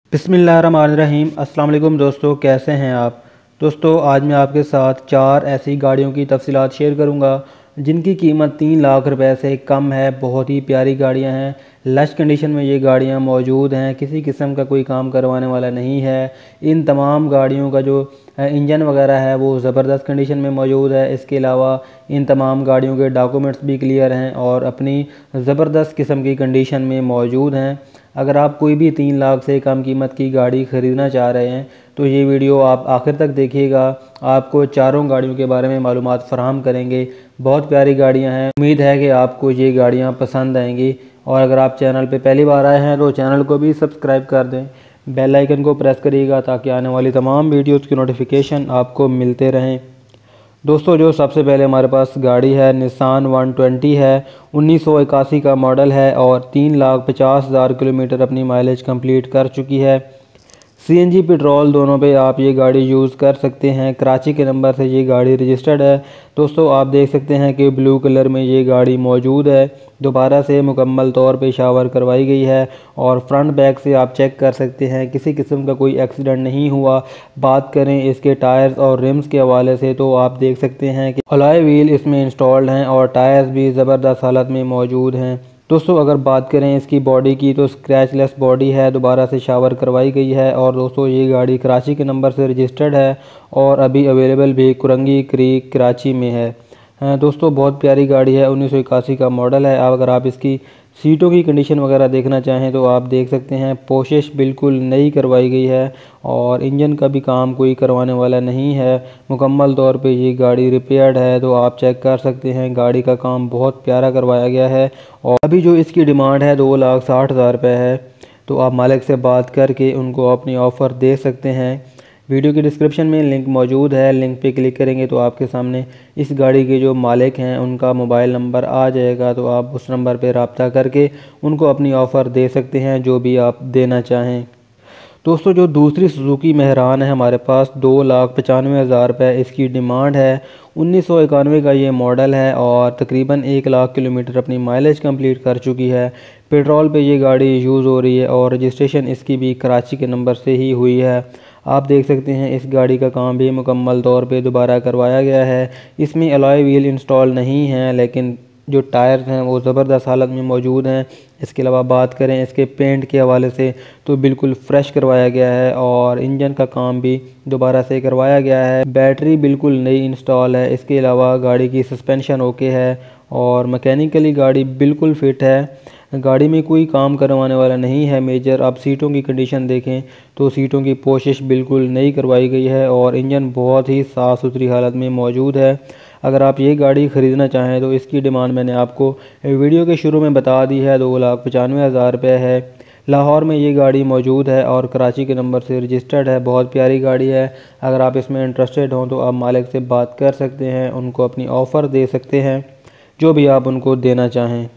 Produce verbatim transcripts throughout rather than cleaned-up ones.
बिस्मिल्लाहिर्रहमानिर्रहीम। अस्सलाम वालेकुम दोस्तों, कैसे हैं आप। दोस्तों आज मैं आपके साथ चार ऐसी गाड़ियों की तफसीलात शेयर करूंगा जिनकी कीमत तीन लाख रुपए से कम है। बहुत ही प्यारी गाड़ियां हैं, लश कंडीशन में ये गाड़ियां मौजूद हैं, किसी किस्म का कोई काम करवाने वाला नहीं है। इन तमाम गाड़ियों का जो इंजन वगैरह है वो ज़बरदस्त कंडीशन में मौजूद है। इसके अलावा इन तमाम गाड़ियों के डॉक्यूमेंट्स भी क्लियर हैं और अपनी ज़बरदस्त किस्म की कंडीशन में मौजूद हैं। अगर आप कोई भी तीन लाख से कम कीमत की गाड़ी ख़रीदना चाह रहे हैं तो ये वीडियो आप आखिर तक देखिएगा। आपको चारों गाड़ियों के बारे में मालूमात फ़राहम करेंगे। बहुत प्यारी गाड़ियां हैं, उम्मीद है कि आपको ये गाड़ियां पसंद आएंगी। और अगर आप चैनल पे पहली बार आए हैं तो चैनल को भी सब्सक्राइब कर दें, बेल आइकन को प्रेस करिएगा ताकि आने वाली तमाम वीडियोज़ की नोटिफिकेशन आपको मिलते रहें। दोस्तों जो सबसे पहले हमारे पास गाड़ी है निसान वन ट्वेंटी है, उन्नीस सौ इक्यासी का मॉडल है और तीन लाख पचास हज़ार किलोमीटर अपनी माइलेज कंप्लीट कर चुकी है। सीएनजी पेट्रोल दोनों पे आप ये गाड़ी यूज़ कर सकते हैं। कराची के नंबर से ये गाड़ी रजिस्टर्ड है। दोस्तों आप देख सकते हैं कि ब्लू कलर में ये गाड़ी मौजूद है। दोबारा से मुकम्मल तौर पे शावर करवाई गई है और फ्रंट बैक से आप चेक कर सकते हैं किसी किस्म का कोई एक्सीडेंट नहीं हुआ। बात करें इसके टायर्स और रिम्स के हवाले से तो आप देख सकते हैं कि अलॉय व्हील इसमें इंस्टॉल्ड हैं और टायर्स भी ज़बरदस्त हालत में मौजूद हैं। दोस्तों अगर बात करें इसकी बॉडी की तो स्क्रैचलेस बॉडी है, दोबारा से शावर करवाई गई है। और दोस्तों ये गाड़ी कराची के नंबर से रजिस्टर्ड है और अभी अवेलेबल भी कुरंगी क्रीक कराची में है। दोस्तों बहुत प्यारी गाड़ी है, उन्नीस सौ इक्यासी का मॉडल है। अब अगर आप इसकी सीटों की कंडीशन वगैरह देखना चाहें तो आप देख सकते हैं पोशिश बिल्कुल नई करवाई गई है और इंजन का भी काम कोई करवाने वाला नहीं है। मुकम्मल तौर पे ये गाड़ी रिपेयर्ड है तो आप चेक कर सकते हैं। गाड़ी का काम बहुत प्यारा करवाया गया है और अभी जो इसकी डिमांड है दो लाख साठ हज़ार रुपये है। तो आप मालिक से बात करके उनको अपनी ऑफ़र दे सकते हैं। वीडियो की डिस्क्रिप्शन में लिंक मौजूद है, लिंक पे क्लिक करेंगे तो आपके सामने इस गाड़ी के जो मालिक हैं उनका मोबाइल नंबर आ जाएगा। तो आप उस नंबर पे रब्ता करके उनको अपनी ऑफ़र दे सकते हैं जो भी आप देना चाहें। दोस्तों जो दूसरी सुजुकी मेहरान है हमारे पास, दो लाख पचानवे हज़ार रुपये इसकी डिमांड है। उन्नीस सौ इक्यानवे का ये मॉडल है और तकरीबन एक लाख किलोमीटर अपनी माइलेज कंप्लीट कर चुकी है। पेट्रोल पे ये गाड़ी यूज़ हो रही है और रजिस्ट्रेशन इसकी भी कराची के नंबर से ही हुई है। आप देख सकते हैं इस गाड़ी का काम भी मुकम्मल तौर पे दोबारा करवाया गया है। इसमें अलॉय व्हील इंस्टॉल नहीं है लेकिन जो टायर्स हैं वो ज़बरदस्त हालत में मौजूद हैं। इसके अलावा बात करें इसके पेंट के हवाले से तो बिल्कुल फ्रेश करवाया गया है और इंजन का काम भी दोबारा से करवाया गया है। बैटरी बिल्कुल नई इंस्टॉल है। इसके अलावा गाड़ी की सस्पेंशन ओके है और मैकेनिकली गाड़ी बिल्कुल फिट है। गाड़ी में कोई काम करवाने वाला नहीं है मेजर। आप सीटों की कंडीशन देखें तो सीटों की पोशिश बिल्कुल नई करवाई गई है और इंजन बहुत ही साफ़ सुथरी हालत में मौजूद है। अगर आप ये गाड़ी ख़रीदना चाहें तो इसकी डिमांड मैंने आपको वीडियो के शुरू में बता दी है, दो लाख पचानवे हज़ार रुपये है। लाहौर में ये गाड़ी मौजूद है और कराची के नंबर से रजिस्टर्ड है। बहुत प्यारी गाड़ी है। अगर आप इसमें इंटरेस्टेड हों तो आप मालिक से बात कर सकते हैं, उनको अपनी ऑफ़र दे सकते हैं जो भी आप उनको देना चाहें।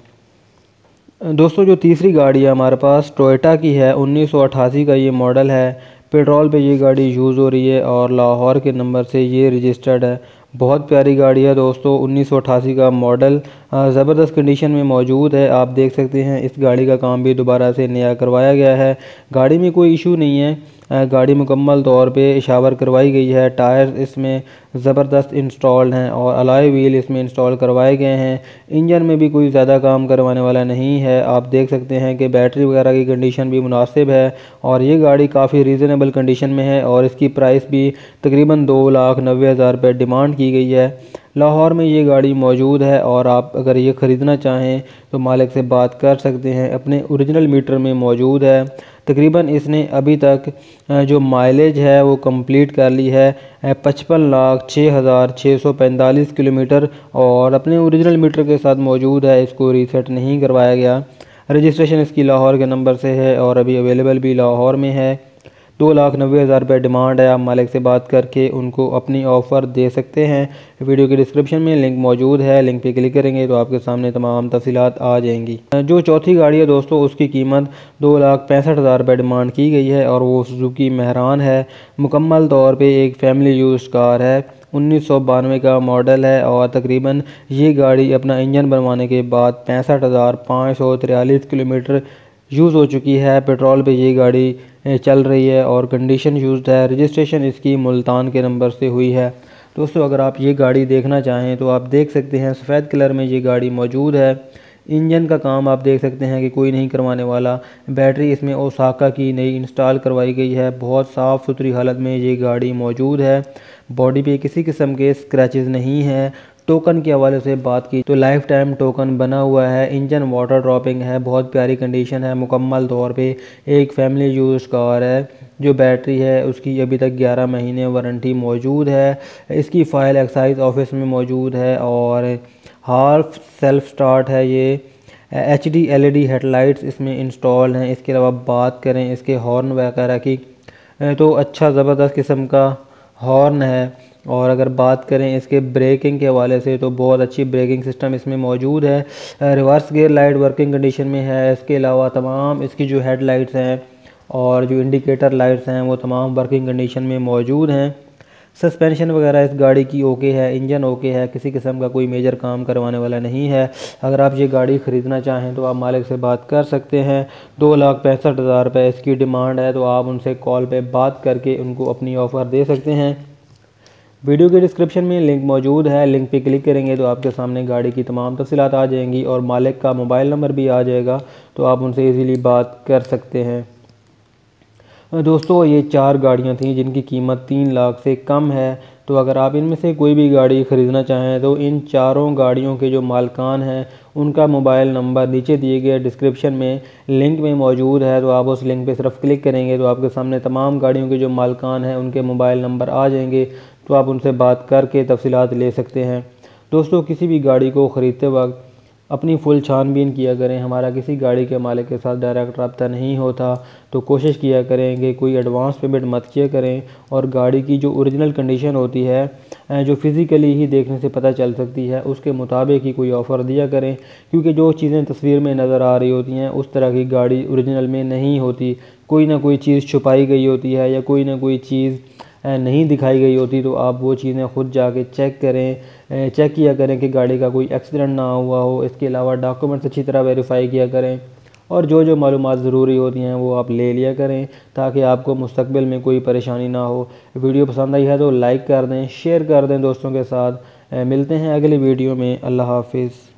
दोस्तों जो तीसरी गाड़ी है हमारे पास टोयोटा की है, उन्नीस सौ अट्ठासी का ये मॉडल है। पेट्रोल पे ये गाड़ी यूज़ हो रही है और लाहौर के नंबर से ये रजिस्टर्ड है। बहुत प्यारी गाड़ी है दोस्तों, उन्नीस सौ अट्ठासी का मॉडल ज़बरदस्त कंडीशन में मौजूद है। आप देख सकते हैं इस गाड़ी का काम भी दोबारा से नया करवाया गया है। गाड़ी में कोई इशू नहीं है, गाड़ी मुकम्मल तौर पे शावर करवाई गई है। टायर इसमें ज़बरदस्त इंस्टॉल्ड हैं और अलॉय व्हील इसमें इंस्टॉल करवाए गए हैं। इंजन में भी कोई ज़्यादा काम करवाने वाला नहीं है। आप देख सकते हैं कि बैटरी वगैरह की कंडीशन भी मुनासिब है और ये गाड़ी काफ़ी रीज़नेबल कंडीशन में है और इसकी प्राइस भी तकरीबन दो लाख नब्बे हज़ार रुपये डिमांड की गई है। लाहौर में ये गाड़ी मौजूद है और आप अगर ये ख़रीदना चाहें तो मालिक से बात कर सकते हैं। अपने ओरिजिनल मीटर में मौजूद है। तकरीबन इसने अभी तक जो माइलेज है वो कंप्लीट कर ली है पचपन लाख छः हज़ार छः सौ पैंतालीस किलोमीटर और अपने ओरिजिनल मीटर के साथ मौजूद है। इसको रीसेट नहीं करवाया गया। रजिस्ट्रेशन इसकी लाहौर के नंबर से है और अभी अवेलेबल भी लाहौर में है। दो लाख नब्बे हज़ार रुपये डिमांड है। आप मालिक से बात करके उनको अपनी ऑफ़र दे सकते हैं। वीडियो के डिस्क्रिप्शन में लिंक मौजूद है, लिंक पे क्लिक करेंगे तो आपके सामने तमाम तफसीलात आ जाएंगी। जो चौथी गाड़ी है दोस्तों उसकी कीमत दो लाख पैंसठ हज़ार रुपये डिमांड की गई है और वो सुजुकी मेहरान है। मुकम्मल तौर पर एक फैमिली यूज़ कार है। उन्नीस सौ बानवे का मॉडल है और तकरीबन ये गाड़ी अपना इंजन बनवाने के बाद पैंसठ हज़ार पाँच सौ तिरालीस किलोमीटर یوز ہو چکی ہے، پیٹرول پہ یہ گاڑی چل رہی ہے اور کنڈیشن یوزڈ ہے۔ رجسٹریشن اس کی ملتان کے نمبر سے ہوئی ہے۔ دوستو اگر آپ یہ گاڑی دیکھنا چاہیں تو آپ دیکھ سکتے ہیں، سفید کلر میں یہ گاڑی موجود ہے۔ انجن کا کام آپ دیکھ سکتے ہیں کہ کوئی نہیں کروانے والا۔ بیٹری اس میں اوساکا کی نئی انسٹال کروائی گئی ہے۔ بہت صاف ستھری حالت میں یہ گاڑی موجود ہے۔ باڈی پہ کسی قسم کے اسکریچز نہیں ہیں۔ ٹوکن کے حوالے سے بات کی تو لائف ٹائم ٹوکن بنا ہوا ہے۔ انجن واٹر ڈراپنگ ہے، بہت پیاری کنڈیشن ہے، مکمل طور پہ ایک فیملی یوز کار ہے۔ جو بیٹری ہے اس کی ابھی تک گیارہ مہینے وارنٹی موجود ہے۔ اس کی فائل ایکسائز آفس میں موجود ہے اور ہالف سیلف سٹارٹ ہے۔ یہ H D L E D headlights اس میں انسٹال ہیں۔ اس کے علاوہ بات کریں اس کے ہارن وغیرہ کی تو اچھا زبردست قسم کا ہارن ہے، اور اگر بات کریں اس کے بریکنگ کے حوالے سے تو بہت اچھی بریکنگ سسٹم اس میں موجود ہے۔ Reverse gear light working condition میں ہے۔ اس کے علاوہ تمام اس کی جو ہیڈ لائٹس ہیں اور جو انڈیکیٹر لائٹس ہیں وہ تمام ورکنگ کنڈیشن میں موجود ہیں۔ سسپینشن وغیرہ اس گاڑی کی اوکے ہے، انجن اوکے ہے، کسی قسم کا کوئی میجر کام کروانے والا نہیں ہے۔ اگر آپ یہ گاڑی خریدنا چاہیں تو آپ مالک سے بات کر سکتے ہیں۔ دو لاکھ پینسٹھ ہزار روپے اس کی ڈیمانڈ ہے، تو آپ ان سے کال پہ بات کر کے ان کو اپنی آفر دے سکتے ہیں۔ ویڈیو کے ڈسکرپشن میں لنک موجود ہے، لنک پہ کلک کریں گے تو آپ کے سامنے گاڑی کی تمام تفصیلات آ جائیں گی اور مالک کا موبائل نمبر بھی آ جائے گا، تو آپ ان سے ایزیلی بات کر سکتے ہیں۔ دوستو یہ چار گاڑیاں تھیں جن کی قیمت تین لاکھ سے کم ہے، تو اگر آپ ان میں سے کوئی بھی گاڑی خریدنا چاہیں تو ان چاروں گاڑیوں کے جو مالکان ہیں ان کا موبائل نمبر نیچے دیے گئے ڈسکرپشن میں لنک میں موجود ہے، تو آپ اس لنک پہ صرف کلک کریں گے تو آپ کے سامنے تمام گاڑیوں کے جو مالکان ہیں ان کے موبائل نمبر آ جائیں گے، تو آپ ان سے بات کر کے تفصیلات لے سکتے ہیں۔ دوستو کسی بھی گاڑی کو خریدتے وقت اپنی فل چھان بین کیا کریں۔ ہمارا کسی گاڑی کے مالک کے ساتھ ڈائریکٹ رابطہ نہیں ہوتا، تو کوشش کیا کریں کہ کوئی ایڈوانس پیمنٹ مت کیا کریں، اور گاڑی کی جو اوریجنل کنڈیشن ہوتی ہے جو فزیکلی ہی دیکھنے سے پتہ چل سکتی ہے اس کے مطابق ہی کوئی آفر دیا کریں، کیونکہ جو چیزیں تصویر میں نظر آ رہی ہوتی ہیں اس طرح کی گاڑی اوریجنل میں نہیں ہوتی۔ کوئی نہ کوئی چیز چھپائی گئی ہوتی ہے یا کوئی نہ کوئی چیز نہیں دکھائی گئی ہوتی، تو آپ وہ چیزیں خود جا کے چیک کریں، چیک کیا کریں کہ گاڑی کا کوئی ایکسیڈنٹ نہ ہوا ہو۔ اس کے علاوہ ڈاکومنٹس اچھی طرح ویریفائی کیا کریں، اور جو جو معلومات ضروری ہوتی ہیں وہ آپ لے لیا کریں تاکہ آپ کو مستقبل میں کوئی پریشانی نہ ہو۔ ویڈیو پسند آئی ہے تو لائک کر دیں، شیئر کر دیں دوستوں کے ساتھ۔ ملتے ہیں اگلی ویڈیو میں، اللہ حافظ۔